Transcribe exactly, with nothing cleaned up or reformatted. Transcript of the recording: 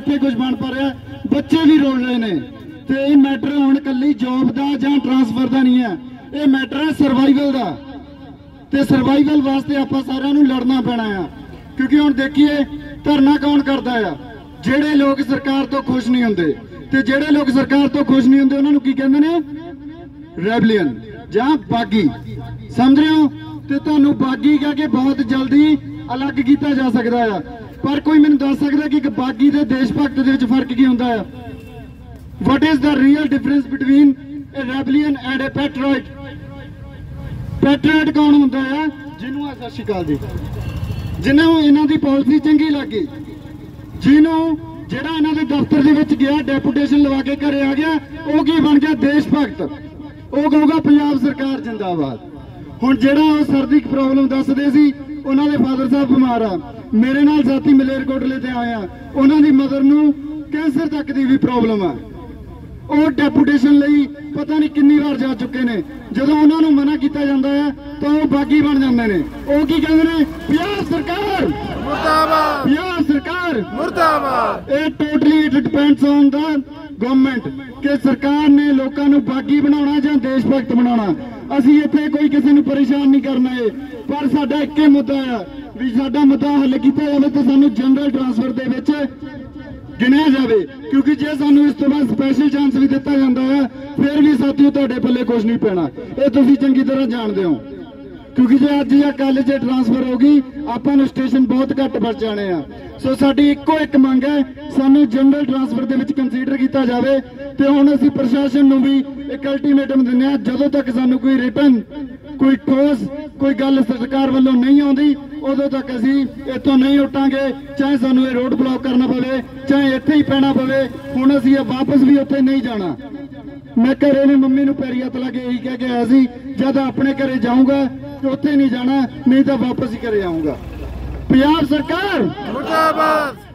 ਇੱਥੇ ਕੁਝ ਬਣ ਪਾ ਰਿਹਾ, ਬੱਚੇ ਵੀ ਰੋਲ ਰਹੇ ਨੇ। ਤੇ ਇਹ ਮੈਟਰ ਹੁਣ ਕੱਲੀ ਜੌਬ ਦਾ ਜਾਂ ਟ੍ਰਾਂਸਫਰ ਦਾ ਨਹੀਂ ਹੈ, ਇਹ ਮੈਟਰ ਹੈ ਸਰਵਾਈਵਲ ਦਾ। ਤੇ ਸਰਵਾਈਵਲ ਵਾਸਤੇ ਆਪਾਂ ਸਾਰਿਆਂ ਨੂੰ ਲੜਨਾ ਪੈਣਾ ਆ, ਕਿਉਂਕਿ ਹੁਣ ਦੇਖੀਏ ਧਰਨਾ ਕੌਣ ਕਰਦਾ ਆ? ਜਿਹੜੇ ਲੋਕ ਸਰਕਾਰ ਤੋਂ ਖੁਸ਼ ਨਹੀਂ ਹੁੰਦੇ। ਤੇ ਜਿਹੜੇ ਲੋਕ ਸਰਕਾਰ ਤੋਂ ਖੁਸ਼ ਨਹੀਂ ਹੁੰਦੇ ਉਹਨਾਂ ਨੂੰ ਕੀ ਕਹਿੰਦੇ ਨੇ? ਰੈਬਲੀਅਨ ਜਾਂ ਬਾਗੀ। ਸਮਝ ਰਹੇ ਹੋ? ਤੇ ਤੁਹਾਨੂੰ ਬਾਗੀ ਕਹਿ ਕੇ ਬਹੁਤ ਜਲਦੀ ਅਲੱਗ ਕੀਤਾ ਜਾ ਸਕਦਾ ਆ, ਪਰ ਕੋਈ ਮੈਨੂੰ ਦੱਸ ਸਕਦਾ ਕਿ ਇੱਕ ਬਾਗੀ ਤੇ ਦੇਸ਼ ਭਗਤ ਦੇ ਵਿੱਚ ਫਰਕ ਕੀ ਹੁੰਦਾ ਆ? What is the real difference between a rebellion and a patriot? Patriot ਕੌਣ ਹੁੰਦਾ ਆ? ਜਿਹਨੂੰ ਸਤਿ ਸ਼੍ਰੀ ਅਕਾਲ ਜੀ, ਜਿਹਨੂੰ ਇਹਨਾਂ ਦੀ ਪਾਲਿਸੀ ਚੰਗੀ ਲੱਗੀ, ਜਿਹਨੂੰ ਜਿਹੜਾ ਇਹਨਾਂ ਦੇ ਦਫ਼ਤਰ ਦੇ ਵਿੱਚ ਗਿਆ ਡੈਪੂਟੇਸ਼ਨ ਲਵਾ ਕੇ ਘਰੇ ਆ ਗਿਆ, ਉਹ ਕੀ ਬਣ ਗਿਆ? ਦੇਸ਼ ਭਗਤ। ਉਹ ਕਹੂਗਾ ਪੰਜਾਬ ਸਰਕਾਰ ਜਿੰਦਾਬਾਦ। ਹੁਣ ਜਿਹੜਾ ਉਹ ਸਰ ਦੀ ਪ੍ਰੋਬਲਮ ਦੱਸਦੇ ਸੀ, ਉਹਨਾਂ ਦੇ ਫਾਦਰ ਸਾਹਿਬ ਬਿਮਾਰ ਆ, ਮੇਰੇ ਨਾਲ ਸਾਥੀ ਮਲੇਰਕੋਟਲੇ ਤੇ ਆਏ ਆ, ਉਹਨਾਂ ਦੀ ਮਦਰ ਨੂੰ ਕੈਂਸਰ ਤੱਕ ਦੀ ਵੀ ਪ੍ਰੋਬਲਮ ਆ। ਉਹ ਡੈਪੂਟੇਸ਼ਨ ਲਈ ਪਤਾ ਨਹੀਂ ਕਿੰਨੀ ਵਾਰ ਜਾ ਚੁੱਕੇ ਨੇ। ਜਦੋਂ ਉਹਨਾਂ ਨੂੰ ਮਨਾ ਕੀਤਾ ਜਾਂਦਾ ਹੈ ਤਾਂ ਉਹ ਬਾਗੀ ਬਣ ਜਾਂਦੇ ਨੇ। ਉਹ ਕੀ ਕਹਿੰਦੇ ਨੇ? ਪੰਜਾਬ ਸਰਕਾਰ ਮੁਰਦਾਬਾਦ, ਪੰਜਾਬ ਸਰਕਾਰ ਮੁਰਦਾਬਾਦ। ਇਹ totally it depends on the government ਕਿ ਸਰਕਾਰ ਨੇ ਲੋਕਾਂ ਨੂੰ ਬਾਗੀ ਬਣਾਉਣਾ ਜਾਂ ਦੇਸ਼ ਭਗਤ ਬਣਾਉਣਾ। ਅਸੀਂ ਇੱਥੇ ਕੋਈ ਕਿਸੇ ਨੂੰ ਪਰੇਸ਼ਾਨ ਨਹੀਂ ਕਰਨਾ ਹੈ, ਪਰ ਸਾਡਾ ਇੱਕ ਹੀ ਮੁੱਦਾ ਆ ਵੀ ਸਾਡਾ ਮੁੱਦਾ ਹੱਲ ਕੀਤਾ ਜਾਵੇ ਤੇ ਸਾਨੂੰ ਜਨਰਲ ਟ੍ਰਾਂਸਫਰ ਦੇ ਵਿੱਚ ਗਿਣਿਆ ਜਾਵੇ, ਕਿਉਂਕਿ ਜੇ ਸਾਨੂੰ ਇਸ ਤੋਂ ਬਾਅਦ ਸਪੈਸ਼ਲ ਚਾਂਸ ਵੀ ਦਿੱਤਾ ਜਾਂਦਾ ਹੈ ਫਿਰ ਵੀ ਸਾਥੀਓ ਤੁਹਾਡੇ ਪੱਲੇ ਕੁਝ ਨਹੀਂ ਪੈਣਾ। ਇਹ ਤੁਸੀਂ ਚੰਗੀ ਤਰ੍ਹਾਂ ਜਾਣਦੇ ਹੋ, ਕਿਉਂਕਿ ਜੇ ਅੱਜ ਜਾਂ ਕੱਲ ਜੇ ਟ੍ਰਾਂਸਫਰ ਹੋ ਗਈ ਆਪਾਂ ਨੂੰ ਸਟੇਸ਼ਨ ਬਹੁਤ ਘੱਟ ਬਚ ਜਾਣੇ ਆ। ਸੋ ਸਾਡੀ ਇੱਕੋ ਇੱਕ ਮੰਗ ਹੈ, ਸਾਨੂੰ ਜਨਰਲ ਟ੍ਰਾਂਸਫਰ ਦੇ ਵਿੱਚ ਕੰਸੀਡਰ ਕੀਤਾ ਜਾਵੇ। ਤੇ ਹੁਣ ਅਸੀਂ ਪ੍ਰਸ਼ਾਸਨ ਨੂੰ ਵੀ ਇੱਕ ਅਲਟੀਮੇਟਮ ਦਿੰਦੇ ਹਾਂ, ਜਦੋਂ ਤੱਕ ਸਾਨੂੰ ਕੋਈ ਰਿਟਨ ਕੋਈ ਠੋਸ ਕੋਈ ਗੱਲ ਸਰਕਾਰ ਵੱਲੋਂ ਨਹੀਂ ਆਉਂਦੀ ਉਦੋਂ ਤੱਕ ਅਸੀਂ ਇੱਥੋਂ ਨਹੀਂ ਉੱਠਾਂਗੇ, ਚਾਹੇ ਸਾਨੂੰ ਇਹ ਰੋਡ ਬਲੌਕ ਕਰਨਾ ਪਵੇ, ਚਾਹੇ ਇੱਥੇ ਹੀ ਪੈਣਾ ਪਵੇ। ਹੁਣ ਅਸੀਂ ਇਹ ਵਾਪਸ ਵੀ ਉੱਥੇ ਨਹੀਂ ਜਾਣਾ। ਮੈਂ ਘਰੇ ਨੇ ਮੰਮੀ ਨੂੰ ਪੈਰੀ ਹੱਥ ਲਾ ਕੇ ਇਹੀ ਕਹਿ ਕੇ ਆਇਆ ਸੀ, ਜਦ ਆਪਣੇ ਘਰੇ ਜਾਊਂਗਾ ਤੇ ਉੱਥੇ ਨਹੀਂ ਜਾਣਾ, ਨਹੀਂ ਤਾਂ ਵਾਪਸ ਹੀ ਘਰੇ ਆਊਂਗਾ। ਪੰਜਾਬ ਸਰਕਾਰ ਮੁਰਦਾਬਾਦ।